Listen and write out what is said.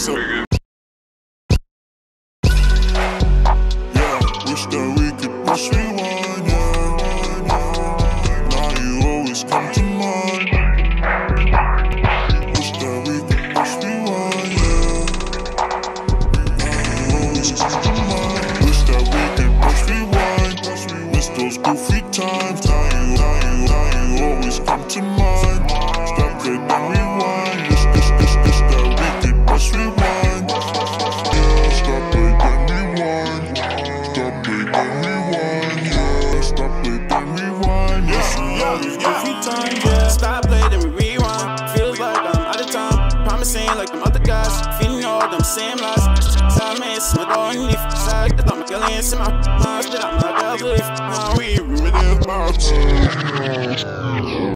so wish that we could push rewind, now you always come to mind. Wish that we could push rewind, now you always come to mind. Wish that we could push rewind, miss those goofy times. Now you always come to mind. Stop it, then rewind. Wish that we could push rewind. Stop it, then rewind. Stop it, then rewind. Stop it, then rewind. Yes, every time, stop, play, then we rewind. Feels like I'm out of time, promising like them other guys, feeling all them same lies. Time is my door and if side that I'm killing in my mind, that I'm not gonna believe. Now we really about